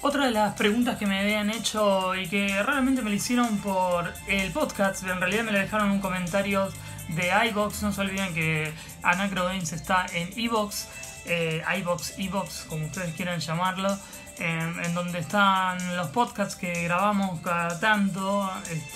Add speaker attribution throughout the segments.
Speaker 1: Otra de las preguntas que me habían hecho y que realmente me lo hicieron por el podcast, pero en realidad me la dejaron en un comentario de iVoox. No se olviden que Anacro Games está en iVoox, iVoox, como ustedes quieran llamarlo, en donde están los podcasts que grabamos cada tanto,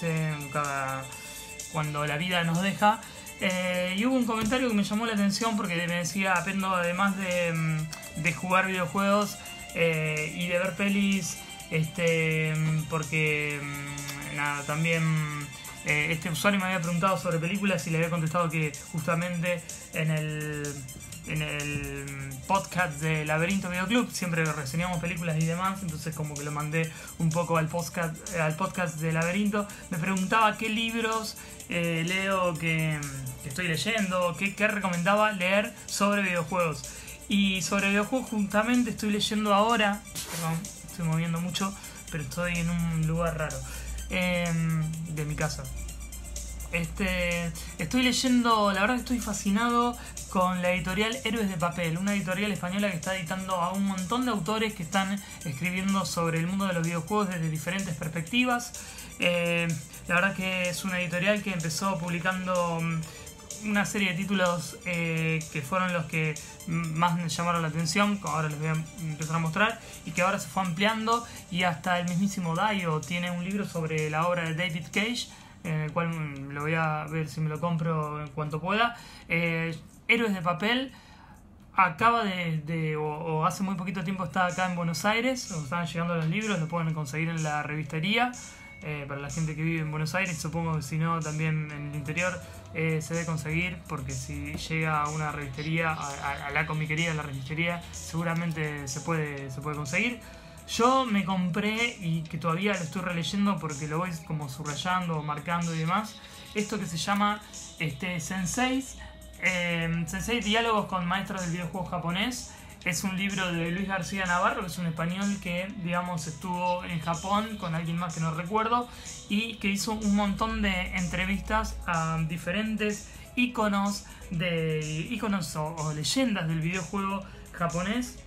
Speaker 1: cuando la vida nos deja. Y hubo un comentario que me llamó la atención porque me decía, Pendo, además de jugar videojuegos y de ver pelis, porque nada, también este usuario me había preguntado sobre películas y le había contestado que justamente en el podcast de Laberinto Videoclub siempre reseñamos películas y demás, entonces como que lo mandé un poco al podcast de Laberinto. Me preguntaba qué libros leo que estoy leyendo, qué recomendaba leer sobre videojuegos. Y sobre videojuegos justamente estoy leyendo ahora, perdón, estoy moviendo mucho, pero estoy en un lugar raro de mi casa. Estoy leyendo, la verdad que estoy fascinado con la editorial Héroes de Papel, una editorial española que está editando a un montón de autores que están escribiendo sobre el mundo de los videojuegos desde diferentes perspectivas. La verdad que es una editorial que empezó publicando una serie de títulos que fueron los que más me llamaron la atención, que ahora les voy a empezar a mostrar, y que ahora se fue ampliando, y hasta el mismísimo Dio tiene un libro sobre la obra de David Cage, en el cual lo voy a ver si me lo compro en cuanto pueda. Héroes de Papel acaba o hace muy poquito tiempo está acá en Buenos Aires, o están llegando los libros, lo pueden conseguir en la revistería. Para la gente que vive en Buenos Aires, supongo que si no también en el interior se debe conseguir, porque si llega a una revistería, a la comiquería de la revistería, seguramente se puede conseguir. Yo me compré, y que todavía lo estoy releyendo porque lo voy como subrayando, marcando y demás, esto que se llama Sensei Diálogos con Maestros del Videojuego Japonés. Es un libro de Luis García Navarro, que es un español que, digamos, estuvo en Japón con alguien más que no recuerdo, y que hizo un montón de entrevistas a diferentes íconos o leyendas del videojuego japonés.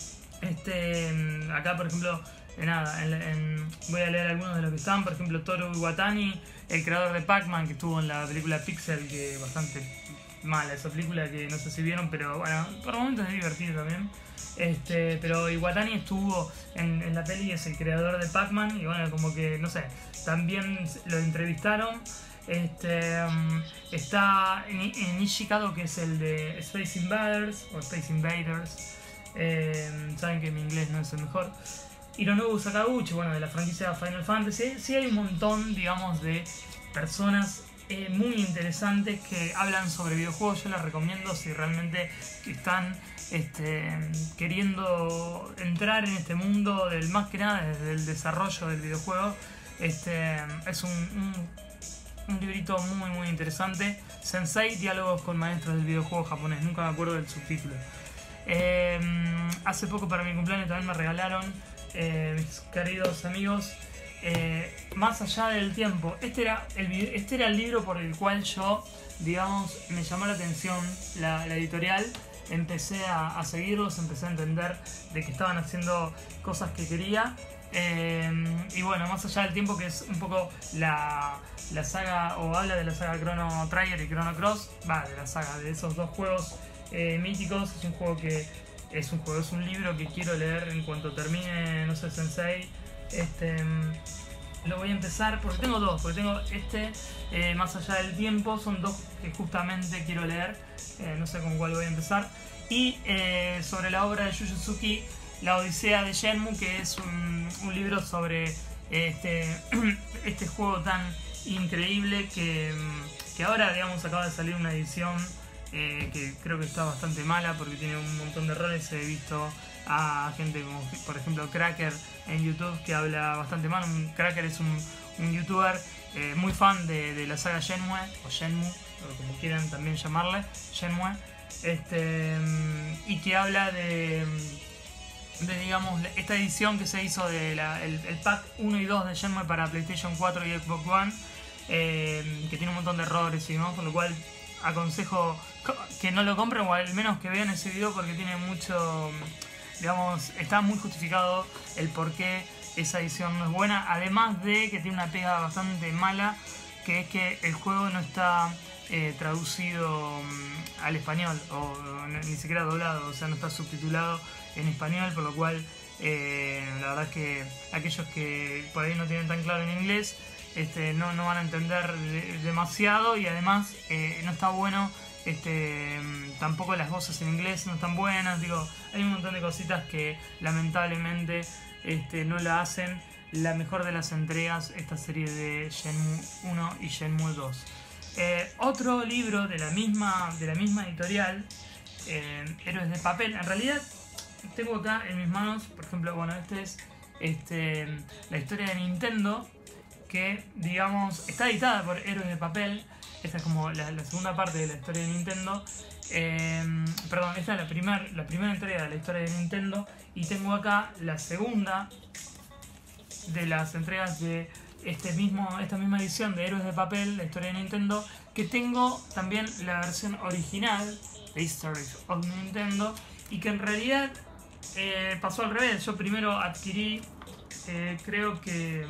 Speaker 1: Acá, por ejemplo, voy a leer algunos de los que están. Por ejemplo, Toru Iwatani, el creador de Pac-Man, que estuvo en la película Pixel, que es bastante mala esa película, que no sé si vieron, pero bueno, por momentos es divertido también. Pero Iwatani estuvo en la peli, es el creador de Pac-Man, y bueno, como que, no sé, también lo entrevistaron. Está Nishikado, que es el de Space Invaders o Space Invaders. Saben que mi inglés no es el mejor. Hironobu Sakaguchi, bueno, de la franquicia Final Fantasy. Sí, hay un montón, digamos, de personas muy interesantes que hablan sobre videojuegos. Yo les recomiendo si realmente están queriendo entrar en este mundo más que nada desde el desarrollo del videojuego. Es un librito muy muy interesante. Sensei, Diálogos con Maestros del Videojuego Japonés. Nunca me acuerdo del subtítulo. Hace poco para mi cumpleaños también me regalaron, mis queridos amigos, Más allá del tiempo. Este era el libro por el cual yo, digamos, me llamó la atención la editorial. Empecé a seguirlos, empecé a entender de que estaban haciendo cosas que quería. Y bueno, Más allá del tiempo, que es un poco la saga, o habla de la saga Chrono Trigger y Chrono Cross, de la saga de esos dos juegos míticos. Es un libro que quiero leer en cuanto termine, no sé, Sensei. Lo voy a empezar porque tengo dos, Más allá del tiempo, son dos que justamente quiero leer. No sé con cuál voy a empezar. Y sobre la obra de Yu Suzuki, La Odisea de Shenmue, que es un libro sobre este juego tan increíble que ahora, digamos, acaba de salir una edición que creo que está bastante mala porque tiene un montón de errores. He visto a gente como, por ejemplo, Cracker en YouTube, que habla bastante mal. Cracker es un youtuber muy fan de la saga Shenmue, o Shenmue, o como quieran también llamarle, Shenmue, y que habla de digamos, esta edición que se hizo de el pack 1 y 2 de Shenmue para PlayStation 4 y Xbox One, que tiene un montón de errores y demás, con lo cual aconsejo que no lo compren, o al menos que vean ese video, porque tiene digamos, está muy justificado el por qué esa edición no es buena, además de que tiene una pega bastante mala, que es que el juego no está traducido al español, o ni siquiera doblado, o sea, no está subtitulado en español, por lo cual la verdad es que aquellos que por ahí no tienen tan claro en inglés no van a entender demasiado, y además no está bueno. Tampoco las voces en inglés no están buenas, digo, hay un montón de cositas que lamentablemente no la hacen la mejor de las entregas, esta serie de Shenmue 1 y Shenmue 2. Otro libro de la misma editorial, Héroes de Papel. En realidad tengo acá en mis manos, por ejemplo, bueno, este es la historia de Nintendo, que digamos está editada por Héroes de Papel. Esta es como la segunda parte de la historia de Nintendo. Perdón, esta es la primera entrega de la historia de Nintendo. Y tengo acá la segunda de las entregas de esta misma edición de Héroes de Papel, la historia de Nintendo. Que tengo también la versión original, The History of Nintendo. Y que en realidad pasó al revés. Yo primero adquirí, creo que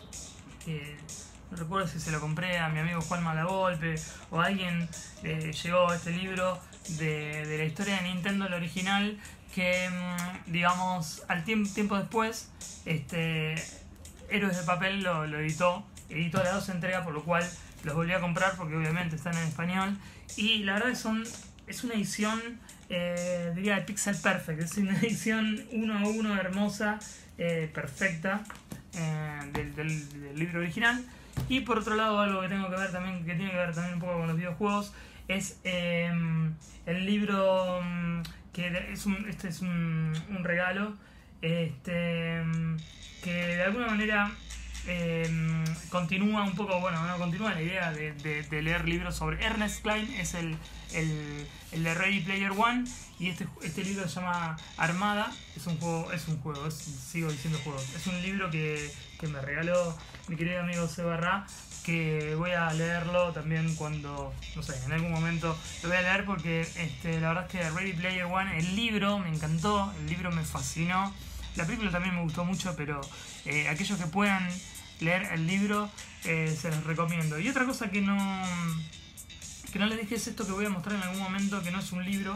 Speaker 1: no recuerdo si se lo compré a mi amigo Juan Malagolpe o a alguien, llegó este libro de la historia de Nintendo, el original, que digamos al tiempo después Héroes de Papel lo editó las dos entregas, por lo cual los volví a comprar porque obviamente están en español, y la verdad es una edición diría de pixel perfect, es una edición 1 a 1 hermosa, perfecta, del libro original. Y por otro lado, algo que tiene que ver también un poco con los videojuegos, es el libro que es un regalo, que de alguna manera continúa un poco, bueno, no continúa la idea de leer libros sobre Ernest Cline. Es el de Ready Player One, y este libro se llama Armada. Sigo diciendo juego, es un libro que me regaló mi querido amigo Seba Ra, que voy a leerlo también cuando, no sé, en algún momento lo voy a leer, porque la verdad es que Ready Player One, el libro me encantó, el libro me fascinó, la película también me gustó mucho, pero aquellos que puedan leer el libro, se los recomiendo. Y otra cosa que no les dije es esto que voy a mostrar en algún momento, que no es un libro,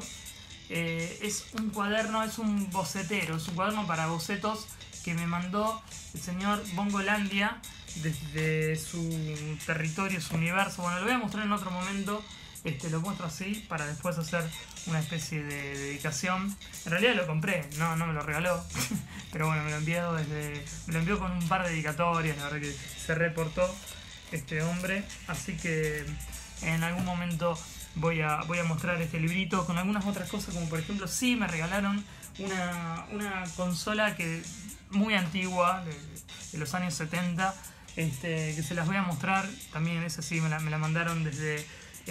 Speaker 1: es un cuaderno, es un bocetero, es un cuaderno para bocetos que me mandó el señor Bongolandia desde su territorio, su universo. Bueno, lo voy a mostrar en otro momento, lo muestro así para después hacer una especie de dedicación. En realidad lo compré, no me lo regaló, pero bueno, me lo envió con un par de dedicatorias. La verdad que se reportó este hombre, así que en algún momento voy a mostrar este librito con algunas otras cosas, como por ejemplo, sí me regalaron una consola muy antigua, de los años 70, que se las voy a mostrar también. Esa sí me la mandaron desde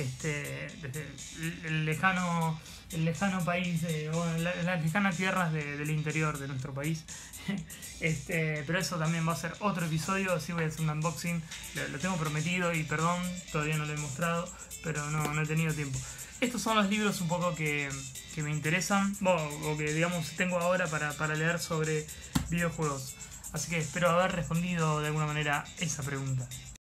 Speaker 1: el lejano país, o las lejanas tierras del interior de nuestro país. Pero eso también va a ser otro episodio, así voy a hacer un unboxing, lo tengo prometido, y perdón, todavía no lo he mostrado, pero no he tenido tiempo. Estos son los libros un poco que me interesan, o que digamos tengo ahora para leer sobre videojuegos. Así que espero haber respondido de alguna manera esa pregunta.